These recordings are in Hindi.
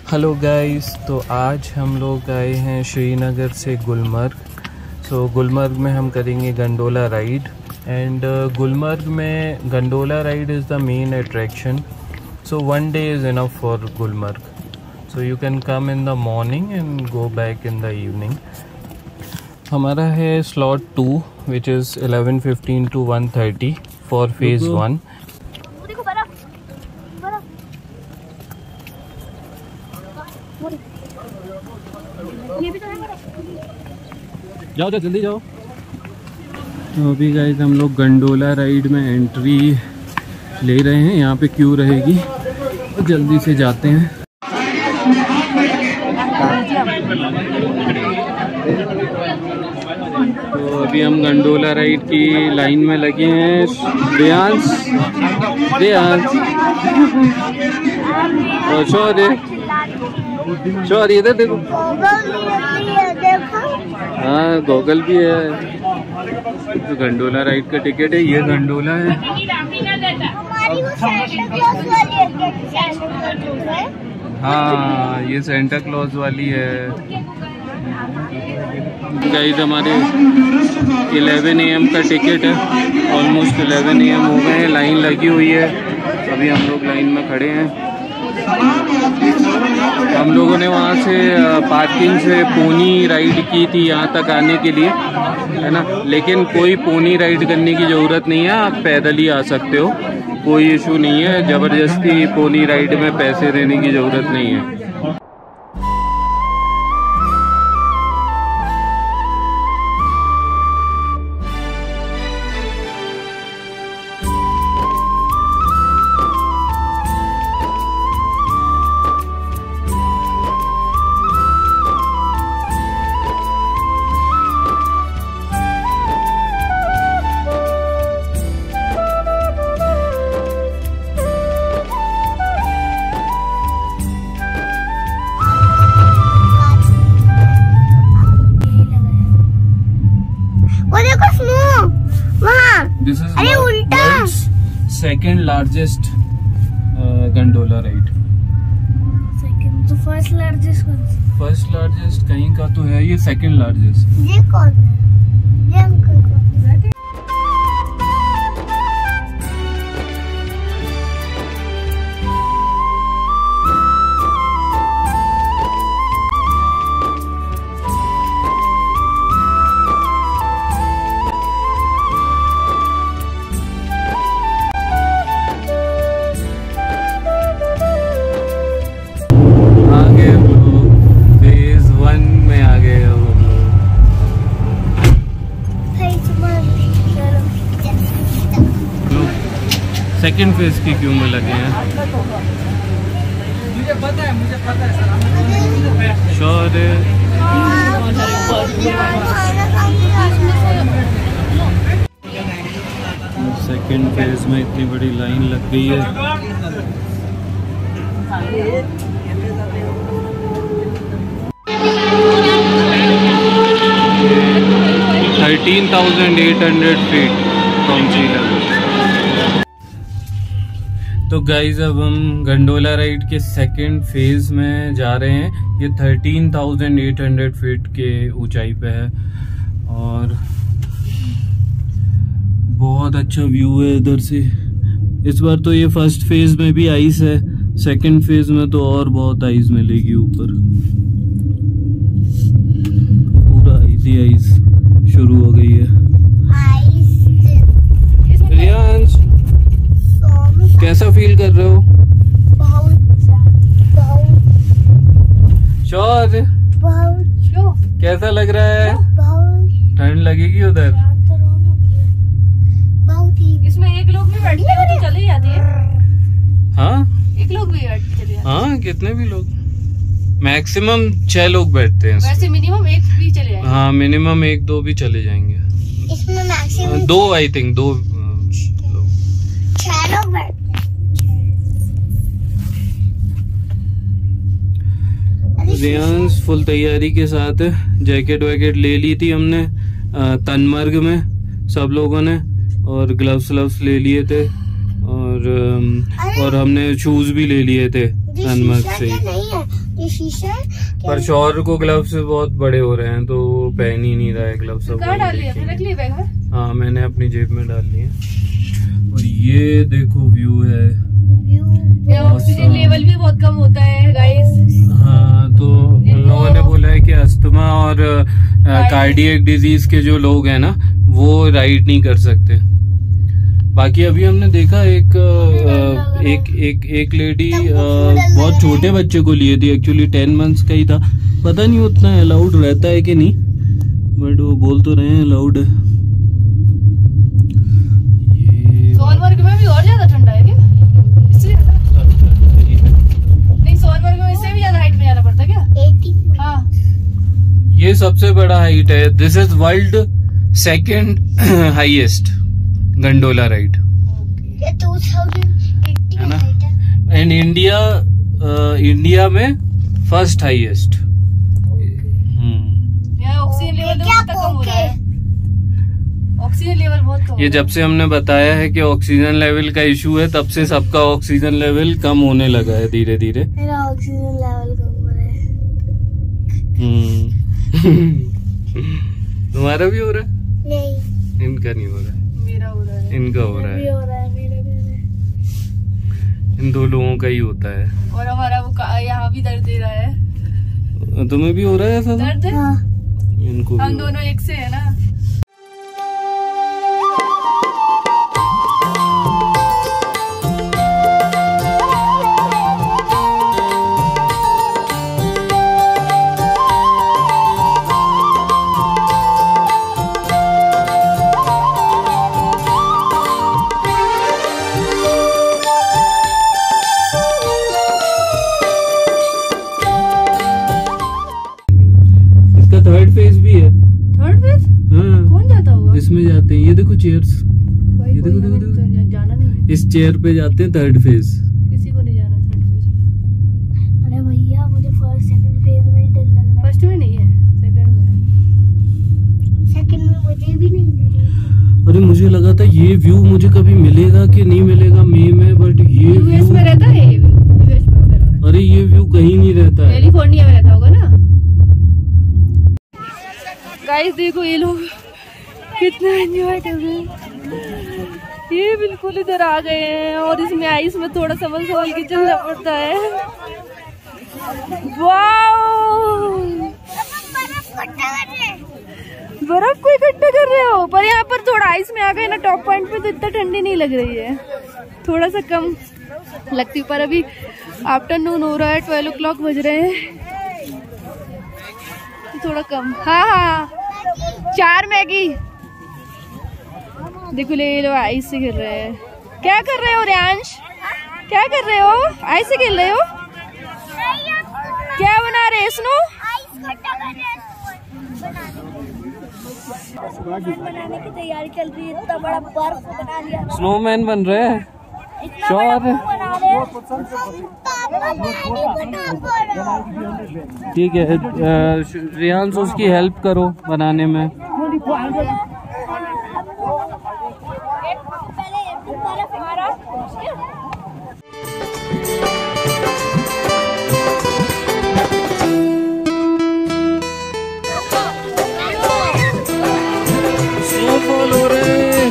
हेलो गाइस, तो आज हम लोग आए हैं श्रीनगर से गुलमर्ग। गुलमर्ग में हम करेंगे गंडोला राइड एंड गुलमर्ग में gondola ride is the main attraction. So 1 day is enough for Gulmarg. So you can come in the morning and go back in the evening. हमारा है slot 2 which is 11:15 to 1:30 for phase 1। जाओ जल्दी जाओ। तो अभी गाइस हम लोग गंडोला राइड में एंट्री ले रहे हैं। यहाँ पे क्यू रहेगी और जल्दी से जाते हैं। तो अभी हम गंडोला राइड की लाइन में लगे हैं। रियांश और शौर्य इधर देखो। हाँ, गॉगल भी है। तो गंडोला राइड का टिकट है। ये गंडोला है। हाँ, ये सेंटा क्लॉज वाली है। गाइस हमारे 11 AM का टिकट है। ऑलमोस्ट 11 AM हो गए हैं। लाइन लगी हुई है। अभी हम लोग लाइन में खड़े हैं। हम लोगों ने वहाँ से पार्किंग से पोनी राइड की थी यहाँ तक आने के लिए, है ना। लेकिन कोई पोनी राइड करने की ज़रूरत नहीं है, आप पैदल ही आ सकते हो, कोई इशू नहीं है। ज़बरदस्ती पोनी राइड में पैसे देने की ज़रूरत नहीं है। This is world's second largest gondola ride. तो फर्स्ट लार्जेस्ट कहीं का तो है, ये सेकंड लार्जेस्ट। ये कौन है? ये अंकल कौन है? सेकेंड फेज की क्यू में लगे हैं। मुझे पता है शौर्य सेकेंड फेज में इतनी बड़ी लाइन लग गई है। ये 13,800 फीट फ्रॉम सी लेवल। तो गाइज अब हम गंडोला राइड के सेकेंड फेज में जा रहे हैं। ये 13,800 फीट के ऊंचाई पे है और बहुत अच्छा व्यू है इधर से। इस बार तो ये फर्स्ट फेज में भी आइस है, सेकेंड फेज में तो और बहुत आइस मिलेगी ऊपर। पूरा आइसी आइस शुरू हो गई है। रियांश, कैसा फील कर रहे हो? शौर्य, कैसा लग रहा है? ठंड लगेगी उधर? इसमें एक लोग भी बैठते हैं तो चले जाती है। हाँ, एक लोग भी बैठ चले जाते हैं। हाँ, कितने भी लोग, मैक्सिमम 6 लोग बैठते हैं। वैसे मिनिमम 1 भी चले जाएंगे। हाँ, मिनिमम 1-2 भी चले जाएंगे। इसमें मैक्सिमम 2 आई थिंक 2 लोग। 6 लोग बैठते हैं। रियांश फुल तैयारी के साथ है। जैकेट वैकेट ले ली थी हमने तनमर्ग में सब लोगों ने, और ग्लव्स ले लिए थे और हमने शूज भी ले लिए थे अनमग से ही। नहीं है ये शीशा है। पर शौर को ग्लव्स बहुत बड़े हो रहे हैं तो वो पहन ही नहीं रहा है ग्लव्स। कहाँ डाल लिया? रख लिया बैग में? हाँ मैंने अपनी जेब में डाल लिया। और ये देखो व्यू है। ऑक्सीजन लेवल भी बहुत कम होता है गाइस। हाँ तो उन लोगों ने बोला है कि अस्थमा और कार्डियक डिजीज के जो लोग हैं ना वो राइड नहीं कर सकते। बाकी अभी हमने देखा एक लेडी बहुत छोटे बच्चे को लिए थी, एक्चुअली 10 मंथ्स का ही था। पता नहीं उतना अलाउड रहता है कि नहीं, बट वो बोल तो रहे हैं अलाउड है। सोनमर्ग में भी और ज्यादा ठंडा है क्या? इसलिए नहीं, सोनमर्ग में इससे भी ज्यादा हाइट में जाना पड़ता है क्या? 80। हाँ ये सबसे बड़ा हाइट है। This is world second highest gondola ride है ना। एंड इंडिया में फर्स्ट हाईएस्ट। यहाँ ऑक्सीजन लेवल बहुत कम हो रहा है। ऑक्सीजन लेवल बहुत कम। ये जब से हमने बताया है कि ऑक्सीजन लेवल का इशू है तब से सबका ऑक्सीजन लेवल कम होने लगा है धीरे धीरे। मेरा ऑक्सीजन लेवल कम हो रहा है। तुम्हारा भी हो रहा है? नहीं, इनका नहीं हो रहा है, मेरा हो रहा है। इनका हो रहा है, मेरा भी हो रहा है। इन दो लोगों का ही होता है। और हमारा वो यहाँ भी दर्द दे रहा है। तुम्हें भी हो रहा है ऐसा? दर्द? हाँ। इनको हम दोनों एक से है ना। थर्ड फेज भी है। Third phase? हाँ कौन जाता होगा? इसमें जाते हैं। ये देखो चेयर्स, ये देखो जाना नहीं है। इस चेयर पे जाते हैं थर्ड फेज। किसी को नहीं जाना थर्ड फेज। अरे भैया मुझे फर्स्ट सेकंड फेज में ही डर लग रहा है। फर्स्ट में नहीं है, सेकंड में है। सेकंड में मुझे भी नहीं डर। अरे मुझे लगा था ये व्यू मुझे कभी मिलेगा कि नहीं मिलेगा मई में, बट ये यूएस में रहता है ये व्यू। यूएस में। अरे ये व्यू कहीं नहीं रहता है। कैलिफोर्निया में रहता होगा ना। गाइस देखो ये लोग कितना एंजॉय कर रहे हैं। ये बिल्कुल इधर आ गए हैं और इसमें आइस में थोड़ा संभल के चलना पड़ता है। वाओ, बर्फ को इकट्ठा कर रहे हो। पर यहाँ पर थोड़ा आइस में आ गए ना टॉप पॉइंट पे तो इतना ठंडी नहीं लग रही है, थोड़ा सा कम लगती। पर अभी आफ्टरनून हो रहा है, 12 o'clock बज रहे हैं, थोड़ा कम। हाँ हाँ 4 मैगी। देखो ये लोग आइस से खेल रहे हैं। क्या कर रहे हो रियांश? क्या कर रहे हो? आइस से खेल रहे हो? क्या बना रहे स्नो? बनाने की तैयारी चल रही है। इतना बड़ा बर्फ बना लिया। स्नोमैन बन रहे हैं। ठीक है रियांश, उसकी हेल्प करो बनाने में। स्नोफॉल हो रहे हैं।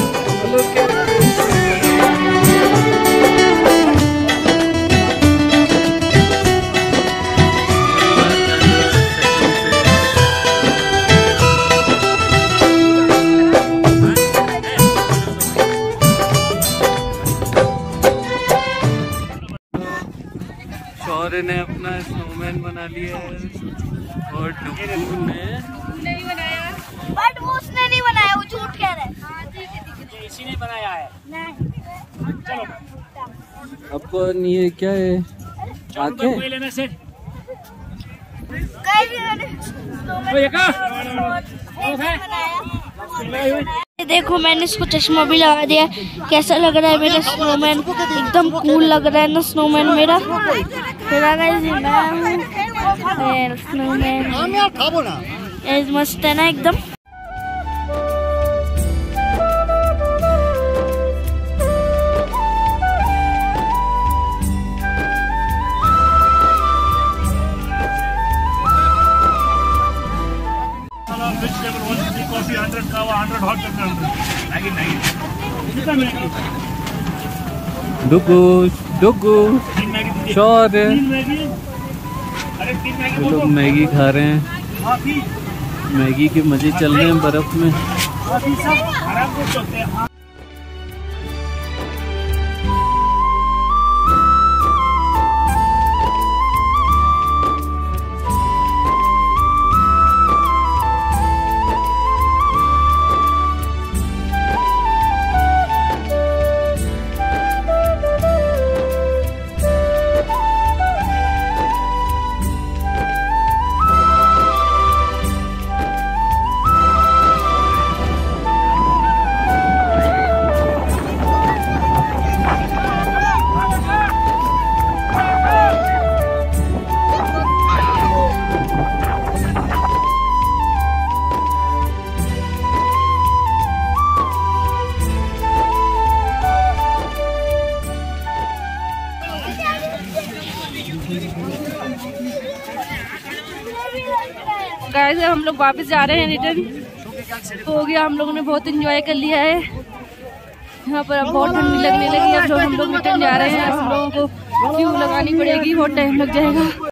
शौर्य ने अपना स्नोमैन बना लिया है और डुगू ने नहीं बनाया। बट वो उसने नहीं बनाया, वो झूठ कह रहा है। इसी ने बनाया है। नहीं चलो आपको ये क्या है? आंखें लेना सेट। देखो मैंने इसको चश्मा भी लगा दिया। कैसा लग रहा है मेरा स्नोमैन? एकदम कूल लग रहा है ना स्नोमैन मेरा। स्नोमैन मस्त है ना एकदम। डुगू डुगू शोर। ये लोग मैगी खा रहे हैं, मैगी के मजे चल रहे हैं बर्फ में। गाइस हम लोग वापस जा रहे हैं, रिटर्न हो गया। हम लोगों ने बहुत एंजॉय कर लिया है यहाँ पर। अब बहुत ठंडी लगने लगी। अब हम लोग रिटर्न जा रहे हैं। हम लोगों को क्यू लगानी पड़ेगी, बहुत टाइम लग जाएगा।